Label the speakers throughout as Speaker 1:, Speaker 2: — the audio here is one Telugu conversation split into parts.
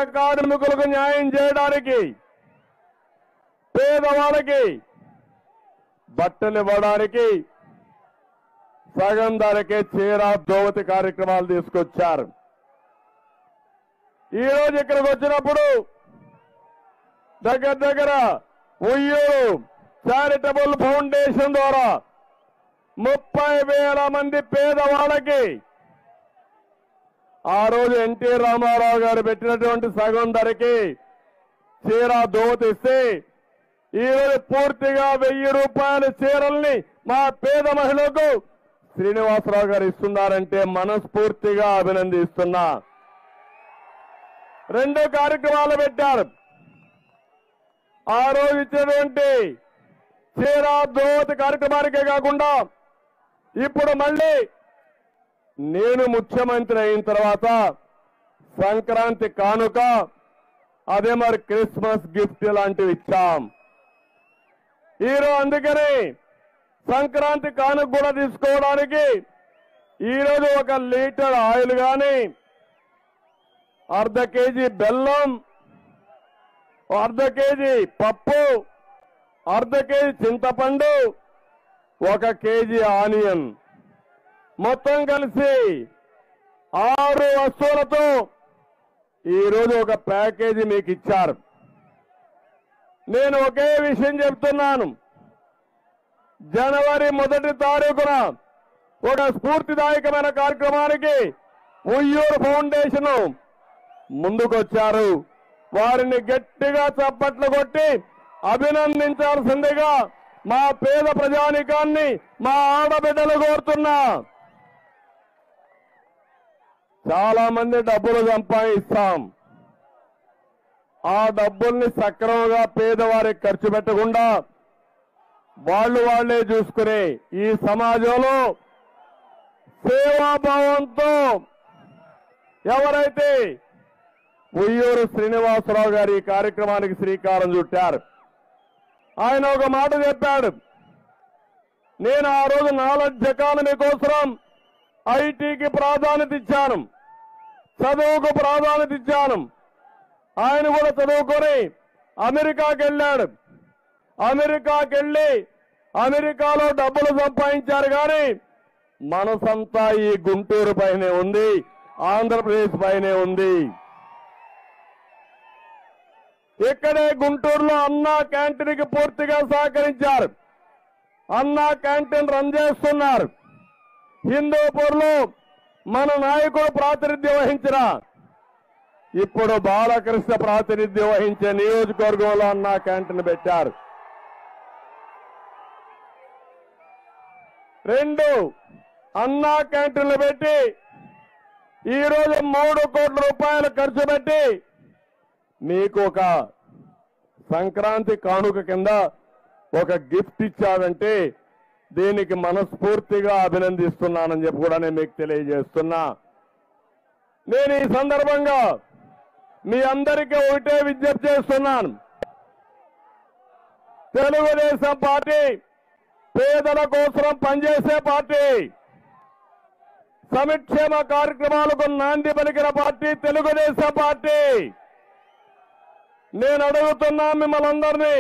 Speaker 1: కార్మికులకు న్యాయం చేయడానికి, పేదవాళ్ళకి బట్టలు ఇవ్వడానికి సగం ధరకే చీర దోవతి కార్యక్రమాలు తీసుకొచ్చారు. ఈ రోజు ఇక్కడికి వచ్చినప్పుడు దగ్గర ఉయ్యూరు చారిటబుల్ ఫౌండేషన్ ద్వారా 30,000 మంది పేదవాళ్ళకి ఆ రోజు ఎన్టీ రామారావు గారు పెట్టినటువంటి సగం ధరకి చీర దోవతిస్తే ఈరోజు పూర్తిగా 1000 రూపాయల చీరల్ని మా పేద మహిళలకు శ్రీనివాసరావు గారు ఇస్తున్నారంటే మనస్ఫూర్తిగా అభినందిస్తున్నా. 2 కార్యక్రమాలు పెట్టారు. ఆ రోజు ఇచ్చినటువంటి చీర దోవతి కార్యక్రమానికే కాకుండా ఇప్పుడు మళ్ళీ నేను ముఖ్యమంత్రి అయిన తర్వాత సంక్రాంతి కానుక, అదే మరి క్రిస్మస్ గిఫ్ట్ లాంటివి ఇచ్చాం. ఈరోజు అందుకని సంక్రాంతి కానుక కూడా తీసుకోవడానికి ఈరోజు 1 లీటర్ ఆయిల్ కానీ, ½ కేజీ బెల్లం, ½ కేజీ పప్పు, ½ కేజీ చింతపండు, 1 కేజీ ఆనియన్ మొత్తం కలిసి 6 వస్తువులతో ఈరోజు 1 ప్యాకేజీ మీకు ఇచ్చారు. నేను ఒకే విషయం చెప్తున్నాను. జనవరి 1 తారీఖున ఒక స్ఫూర్తిదాయకమైన కార్యక్రమానికి ఉయ్యూరు ఫౌండేషన్ ముందుకొచ్చారు. వారిని గట్టిగా చప్పట్లు కొట్టి అభినందించాల్సిందిగా మా పేద ప్రజానికాన్ని, మా ఆడబిడ్డలు కోరుతున్నా. చాలా మంది డబ్బులు సంపాదిస్తాం. ఆ డబ్బుల్ని సక్రమంగా పేదవారికి ఖర్చు పెట్టకుండా వాళ్లే చూసుకునే ఈ సమాజంలో సేవాభావంతో ఎవరైతే ఉయ్యూరు శ్రీనివాసరావు గారి ఈ కార్యక్రమానికి శ్రీకారం చుట్టారు, ఆయన ఒక మాట చెప్పాడు. నేను ఆ రోజు నాలెడ్జ్ ఎకానమీ కోసం ఐటీకి ప్రాధాన్యత ఇచ్చాను, చదువుకు ప్రాధాన్యత ఇచ్చాను. ఆయన కూడా చదువుకొని అమెరికాకి వెళ్ళాడు. అమెరికాకి వెళ్ళి అమెరికాలో డబ్బులు సంపాదించారు. కానీ మనసంతా ఈ గుంటూరు పైనే ఉంది, ఆంధ్రప్రదేశ్ పైనే ఉంది. ఇక్కడే గుంటూరులో అన్నా క్యాంటీన్కి పూర్తిగా సహకరించారు. అన్నా క్యాంటీన్ రన్ చేస్తున్నారు. హిందూపూర్లో మన నాయకుడు ప్రాతినిధ్యం వహించిన, ఇప్పుడు బాలకృష్ణ ప్రాతినిధ్యం వహించే నియోజకవర్గంలో అన్నా క్యాంటీన్ పెట్టారు. 2 అన్నా క్యాంటీన్లు పెట్టి ఈరోజు 3 కోట్ల రూపాయలు ఖర్చు పెట్టి మీకు ఒక సంక్రాంతి కానుక కింద ఒక గిఫ్ట్ ఇచ్చాడంటే దీనికి మనస్ఫూర్తిగా అభినందిస్తున్నానని చెప్పి కూడా నేను మీకు తెలియజేస్తున్నా. నేను ఈ సందర్భంగా మీ అందరికీ ఒకటే విజ్ఞప్తి చేస్తున్నాను. తెలుగుదేశం పార్టీ పేదల కోసం పనిచేసే పార్టీ, సంక్షేమ కార్యక్రమాలకు నాంది పలికిన పార్టీ తెలుగుదేశం పార్టీ. నేను అడుగుతున్నా మిమ్మల్ని అందరినీ,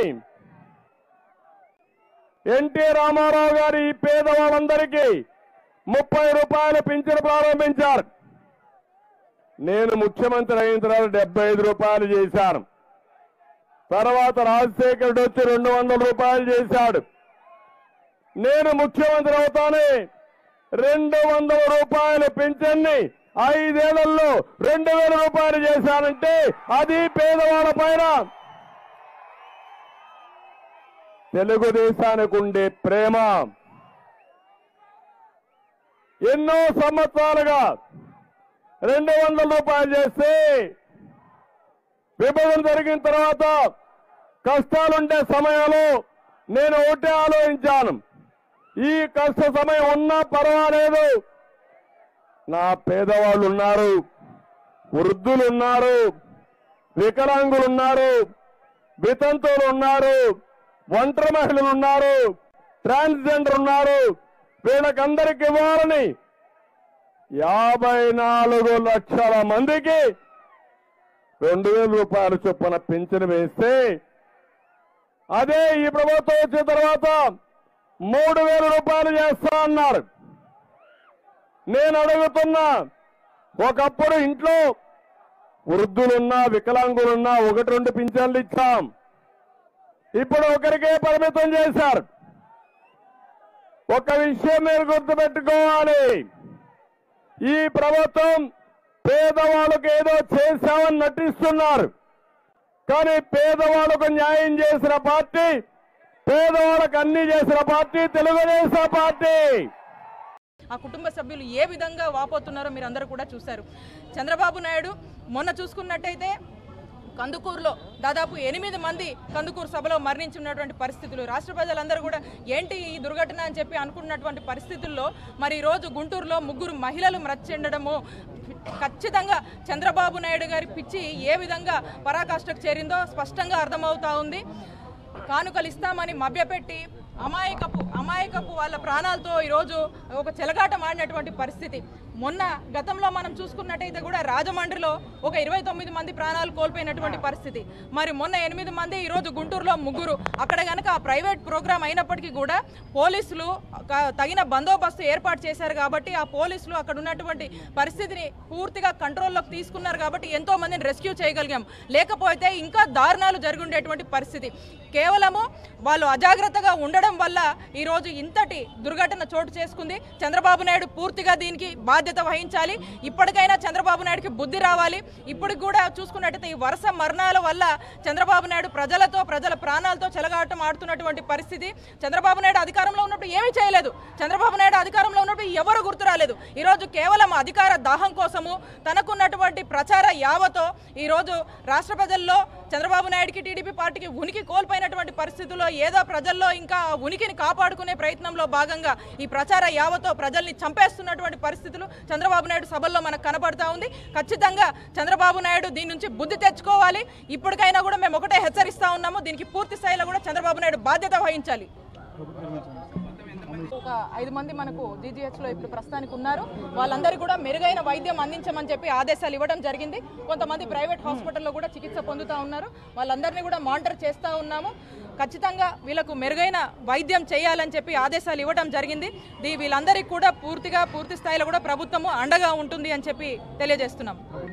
Speaker 1: ఎన్టీ రామారావు గారు ఈ పేదవాళ్ళందరికీ 30 రూపాయల పింఛను ప్రారంభించారు. నేను ముఖ్యమంత్రి అయిన తర్వాత 75 రూపాయలు చేశాను. తర్వాత రాజశేఖర్ వచ్చి 200 రూపాయలు చేశాడు. నేను ముఖ్యమంత్రి అవుతానే 200 రూపాయల పింఛన్ని 5 ఏళ్లలో 2000 రూపాయలు చేశానంటే అది పేదవాళ్ళ పైన తెలుగుదేశానికి ఉండే ప్రేమ. ఎన్నో సంవత్సరాలుగా 200 రూపాయలు చేస్తే విభజన జరిగిన తర్వాత కష్టాలుండే సమయంలో నేను ఒకటే ఆలోచించాను, ఈ కష్ట సమయం ఉన్నా పర్వాలేదు, నా పేదవాళ్ళు ఉన్నారు, వృద్ధులు ఉన్నారు, వికలాంగులు ఉన్నారు, వితంతువులు ఉన్నారు, ఒంటరి మహిళలు ఉన్నారు, ట్రాన్స్జెండర్ ఉన్నారు, వీళ్ళకందరికి ఇవ్వాలని 54 లక్షల మందికి 2000 రూపాయల చొప్పున పింఛను వేస్తే అదే ఈ ప్రభుత్వం వచ్చిన తర్వాత 3000 రూపాయలు చేస్తా అన్నారు. నేను అడుగుతున్నా, ఒకప్పుడు ఇంట్లో వృద్ధులున్నా వికలాంగులున్నా 1-2 పింఛన్లు ఇచ్చాం. ఇప్పుడు ఒకరికే పరిమితం చేశారు. ఒక విషయం మీరు గుర్తుపెట్టుకోవాలి, ఈ ప్రభుత్వం పేదవాళ్ళకు ఏదో చేశామని నటిస్తున్నారు. కానీ పేదవాళ్ళకు న్యాయం చేసిన పార్టీ, పేదవాళ్ళకు అన్ని చేసిన పార్టీ తెలుగుదేశం పార్టీ.
Speaker 2: ఆ కుటుంబ సభ్యులు ఏ విధంగా వాపోతున్నారో మీరు అందరూ కూడా చూశారు. చంద్రబాబు నాయుడు మొన్న చూసుకున్నట్టయితే కందుకూరులో దాదాపు 8 మంది కందుకూరు సభలో మరణించినటువంటి పరిస్థితులు, రాష్ట్ర ప్రజలందరూ కూడా ఏంటి ఈ దుర్ఘటన అని చెప్పి అనుకున్నటువంటి పరిస్థితుల్లో మరి ఈరోజు గుంటూరులో 3 మహిళలు మృతి చెందడము ఖచ్చితంగా చంద్రబాబు నాయుడు గారి పిచ్చి ఏ విధంగా పరాకాష్ఠకు చేరిందో స్పష్టంగా అర్థమవుతా ఉంది. కానుకలు ఇస్తామని మభ్యపెట్టి అమాయకపు వాళ్ళ ప్రాణాలతో ఈరోజు ఒక చెలగాటం ఆడినటువంటి పరిస్థితి. మొన్న గతంలో మనం చూసుకున్నట్టయితే కూడా రాజమండ్రిలో ఒక 29 మంది ప్రాణాలు కోల్పోయినటువంటి పరిస్థితి. మరి మొన్న 8 మంది, ఈరోజు గుంటూరులో 3. అక్కడ కనుక ఆ ప్రైవేట్ ప్రోగ్రాం అయినప్పటికీ కూడా పోలీసులు తగిన బందోబస్తు ఏర్పాటు చేశారు కాబట్టి ఆ పోలీసులు అక్కడ ఉన్నటువంటి పరిస్థితిని పూర్తిగా కంట్రోల్లోకి తీసుకున్నారు కాబట్టి ఎంతో మందిని రెస్క్యూ చేయగలిగాం. లేకపోతే ఇంకా దారుణాలు జరుగుండేటువంటి పరిస్థితి. కేవలము వాళ్ళు అజాగ్రత్తగా ఉండడం వల్ల ఈరోజు ఇంతటి దుర్ఘటన చోటు చేసుకుంది. చంద్రబాబు నాయుడు పూర్తిగా దీనికి బాధ్యత వహించాలి. ఇప్పటికైనా చంద్రబాబు నాయుడుకి బుద్ధి రావాలి. ఇప్పుడు కూడా చూసుకున్నట్టయితే ఈ వరుస మరణాల వల్ల చంద్రబాబు నాయుడు ప్రజల ప్రాణాలతో చెలగాటం ఆడుతున్నటువంటి పరిస్థితి. చంద్రబాబు నాయుడు అధికారంలో ఉన్నప్పుడు ఏమీ చేయలేదు. చంద్రబాబు నాయుడు అధికారంలో ఉన్నప్పుడు ఎవరు గుర్తు రాలేదు. ఈరోజు కేవలం అధికార దాహం కోసము తనకున్నటువంటి ప్రచార యావతో ఈరోజు రాష్ట్ర ప్రజల్లో చంద్రబాబు నాయుడుకి టీడీపీ పార్టీకి ఉనికి కోల్పోయినటువంటి పరిస్థితుల్లో ఏదో ప్రజల్లో ఇంకా ఉనికిని కాపాడుకునే ప్రయత్నంలో భాగంగా ఈ ప్రచార యావతో ప్రజల్ని చంపేస్తున్నటువంటి పరిస్థితులు చంద్రబాబు నాయుడు సభల్లో మనకు కనపడతా ఉంది. ఖచ్చితంగా చంద్రబాబు నాయుడు దీని నుంచి బుద్ధి తెచ్చుకోవాలి. ఇప్పటికైనా కూడా మేము ఒకటే హెచ్చరిస్తా ఉన్నాము, దీనికి పూర్తి స్థాయిలో కూడా చంద్రబాబు నాయుడు బాధ్యత వహించాలి. ఒక 5 మంది మనకు జీజీహెచ్లో ఇప్పుడు ప్రస్తుతానికి ఉన్నారు. వాళ్ళందరికీ కూడా మెరుగైన వైద్యం అందించమని చెప్పి ఆదేశాలు ఇవ్వడం జరిగింది. కొంతమంది ప్రైవేట్ హాస్పిటల్లో కూడా చికిత్స పొందుతూ ఉన్నారు. వాళ్ళందరినీ కూడా మానిటర్ చేస్తూ ఉన్నాము. ఖచ్చితంగా వీళ్ళకు మెరుగైన వైద్యం చేయాలని చెప్పి ఆదేశాలు ఇవ్వడం జరిగింది. వీళ్ళందరికీ కూడా పూర్తి స్థాయిలో కూడా ప్రభుత్వము అండగా ఉంటుంది అని చెప్పి తెలియజేస్తున్నాం.